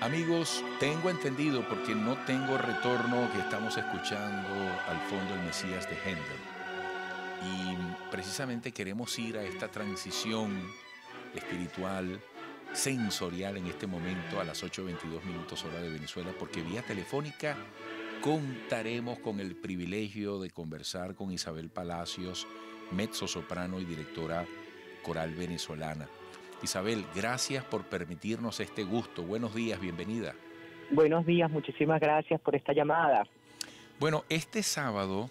Amigos, tengo entendido, porque no tengo retorno, que estamos escuchando al fondo el Mesías de Händel. Y precisamente queremos ir a esta transición espiritual, sensorial en este momento a las 8:22 hora de Venezuela, porque vía telefónica contaremos con el privilegio de conversar con Isabel Palacios, mezzosoprano y directora coral venezolana. Isabel, gracias por permitirnos este gusto. Buenos días, bienvenida. Buenos días, muchísimas gracias por esta llamada. Bueno, este sábado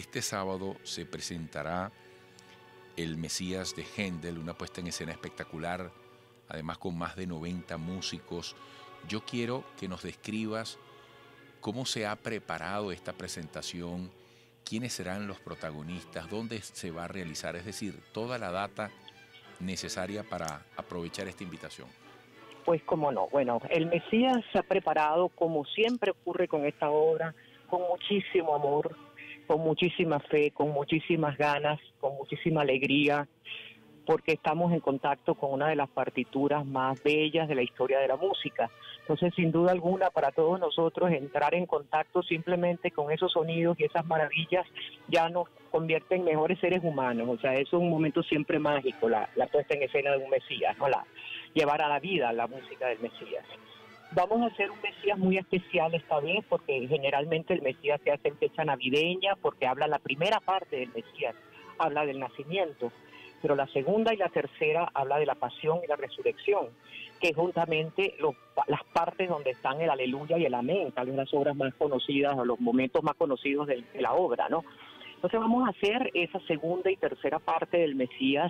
se presentará el Mesías de Händel, una puesta en escena espectacular, además con más de 90 músicos. Yo quiero que nos describas cómo se ha preparado esta presentación, quiénes serán los protagonistas, dónde se va a realizar, es decir, toda la data necesaria para aprovechar esta invitación. Pues cómo no, bueno, el Mesías se ha preparado, como siempre ocurre con esta obra, con muchísimo amor, con muchísima fe, con muchísimas ganas, con muchísima alegría, porque estamos en contacto con una de las partituras más bellas de la historia de la música. Entonces, sin duda alguna, para todos nosotros entrar en contacto simplemente con esos sonidos y esas maravillas ya nos convierte en mejores seres humanos. O sea, eso es un momento siempre mágico, la puesta en escena de un Mesías, ¿no? Llevar a la vida la música del Mesías. Vamos a hacer un Mesías muy especial esta vez, porque generalmente el Mesías se hace en fecha navideña, porque habla la primera parte del Mesías, habla del nacimiento, pero la segunda y la tercera habla de la pasión y la resurrección, que es juntamente las partes donde están el aleluya y el amén, tal vez las obras más conocidas o los momentos más conocidos de la obra, ¿no? Entonces vamos a hacer esa segunda y tercera parte del Mesías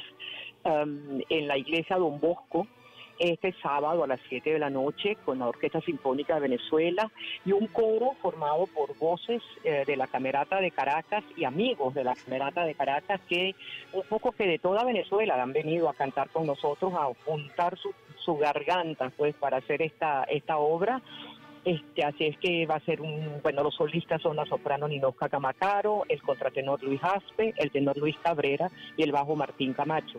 en la iglesia Don Bosco, este sábado a las 7 de la noche, con la Orquesta Sinfónica de Venezuela y un coro formado por voces de la Camerata de Caracas y amigos de la Camerata de Caracas, que un poco que de toda Venezuela han venido a cantar con nosotros, a juntar su garganta pues para hacer esta obra. Así es que va a ser los solistas son la soprano Ninosca Camacaro, el contratenor Luis Aspe, el tenor Luis Cabrera y el bajo Martín Camacho.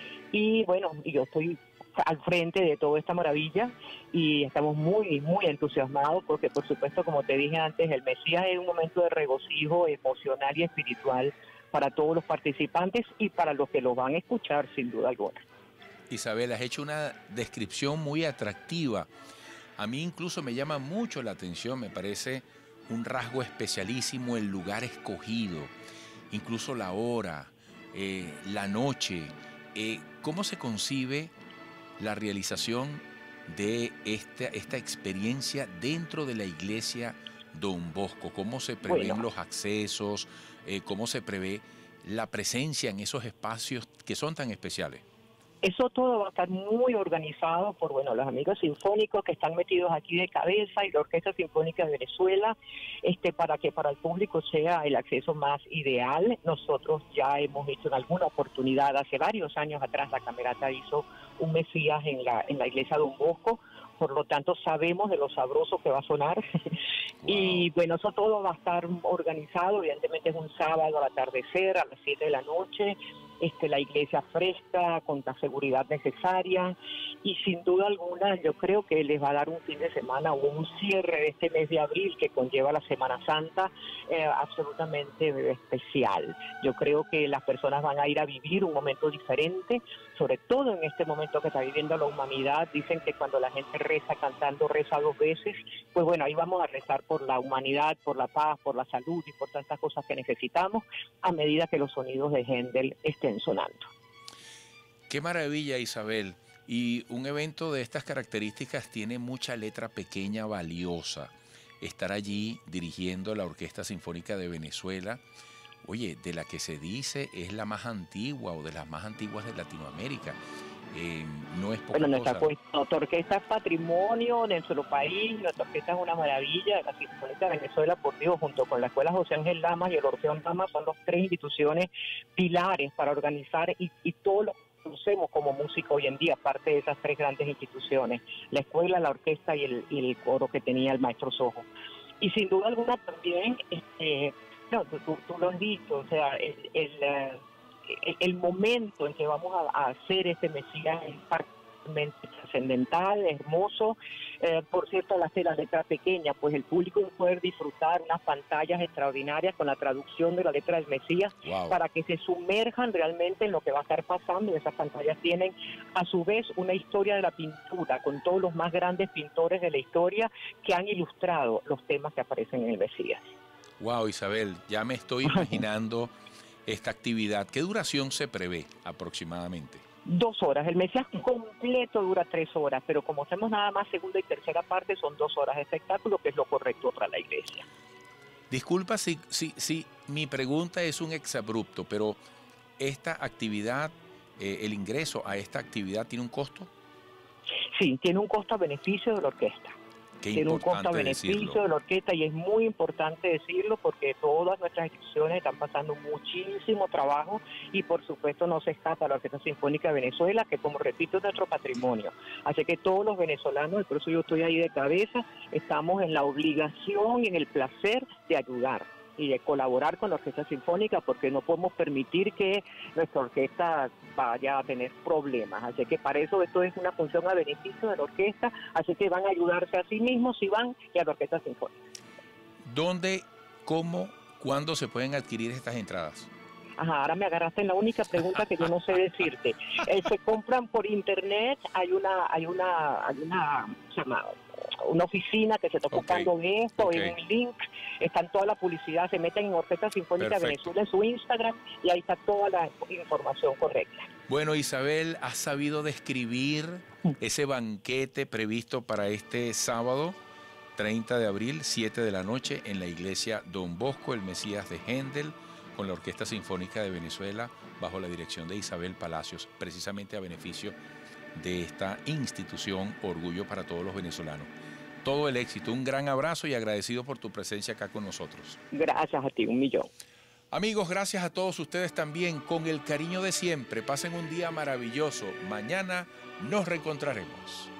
Y bueno, yo estoy al frente de toda esta maravilla y estamos muy, muy entusiasmados porque, por supuesto, como te dije antes, el Mesías es un momento de regocijo emocional y espiritual para todos los participantes y para los que lo van a escuchar, sin duda alguna. Isabel, has hecho una descripción muy atractiva. A mí incluso me llama mucho la atención, me parece un rasgo especialísimo el lugar escogido, incluso la hora, la noche. ¿Cómo se concibe la realización de esta experiencia dentro de la iglesia Don Bosco? ¿Cómo se prevén los accesos? ¿Cómo se prevé la presencia en esos espacios que son tan especiales? Eso todo va a estar muy organizado por, los amigos sinfónicos que están metidos aquí de cabeza y la Orquesta Sinfónica de Venezuela, para que para el público sea el acceso más ideal. Nosotros ya hemos visto en alguna oportunidad, hace varios años atrás, la Camerata hizo un Mesías en la iglesia Don Bosco, por lo tanto sabemos de lo sabroso que va a sonar. Wow. Y bueno, eso todo va a estar organizado, evidentemente es un sábado al atardecer, a las 7 de la noche, la iglesia fresca, con la seguridad necesaria, y sin duda alguna yo creo que les va a dar un fin de semana o un cierre de este mes de abril que conlleva la Semana Santa absolutamente especial. Yo creo que las personas van a ir a vivir un momento diferente, sobre todo en este momento que está viviendo la humanidad. Dicen que cuando la gente reza cantando, reza dos veces. Pues bueno, ahí vamos a rezar por la humanidad, por la paz, por la salud y por tantas cosas que necesitamos a medida que los sonidos de Händel estén sonando. Qué maravilla, Isabel. Y un evento de estas características tiene mucha letra pequeña valiosa. Estar allí dirigiendo la Orquesta Sinfónica de Venezuela, oye, de la que se dice es la más antigua o de las más antiguas de Latinoamérica. No es poca cosa. Nuestra orquesta es patrimonio de nuestro país, nuestra orquesta es una maravilla. La Sinfónica de Venezuela, por Dios, junto con la Escuela José Ángel Lamas y el Orfeón Lamas, son las tres instituciones pilares para organizar y todo lo que conocemos como música hoy en día, parte de esas tres grandes instituciones, la escuela, la orquesta y el coro que tenía el maestro Sojo. Y sin duda alguna también, tú lo has dicho, o sea, el momento en que vamos a hacer este Mesías es realmente trascendental, hermoso. Por cierto, al hacer la letra pequeña, pues el público va a poder disfrutar unas pantallas extraordinarias con la traducción de la letra del Mesías, Wow. para que se sumerjan realmente en lo que va a estar pasando. Y esas pantallas tienen a su vez una historia de la pintura con todos los más grandes pintores de la historia que han ilustrado los temas que aparecen en el Mesías. Wow, Isabel, ya me estoy imaginando esta actividad. ¿Qué duración se prevé aproximadamente? 2 horas. El Mesías completo dura 3 horas, pero como hacemos nada más segunda y tercera parte, son 2 horas de espectáculo, que es lo correcto para la iglesia. Disculpa si mi pregunta es un exabrupto, pero esta actividad, el ingreso a esta actividad tiene un costo. Sí, tiene un costo a beneficio de la orquesta. Qué Tiene un costo a importante beneficio decirlo. de la orquesta, y es muy importante decirlo porque todas nuestras instituciones están pasando muchísimo trabajo, y por supuesto no se escapa la Orquesta Sinfónica de Venezuela, que, como repito, es nuestro patrimonio. Así que todos los venezolanos, y por eso yo estoy ahí de cabeza, estamos en la obligación y en el placer de ayudar y de colaborar con la Orquesta Sinfónica, porque no podemos permitir que nuestra orquesta vaya a tener problemas. Así que para eso esto es una función a beneficio de la orquesta, así que van a ayudarse a sí mismos si van, y a la Orquesta Sinfónica. ¿Dónde, cómo, cuándo se pueden adquirir estas entradas? Ajá, ahora me agarraste en la única pregunta que yo no sé decirte. Se compran por internet, hay una ¿cómo se llama? Una oficina que se está ocupando de esto, Ok. hay un link, están toda la publicidad, se meten en Orquesta Sinfónica de Perfecto. Venezuela en su Instagram, y ahí está toda la información correcta. Bueno, Isabel, has sabido describir ese banquete previsto para este sábado, 30 de abril, 7 de la noche, en la iglesia Don Bosco, el Mesías de Händel, con la Orquesta Sinfónica de Venezuela, bajo la dirección de Isabel Palacios, precisamente a beneficio de esta institución, orgullo para todos los venezolanos. Todo el éxito, un gran abrazo y agradecido por tu presencia acá con nosotros. Gracias a ti, 1.000.000. Amigos, gracias a todos ustedes también, con el cariño de siempre. Pasen un día maravilloso. Mañana nos reencontraremos.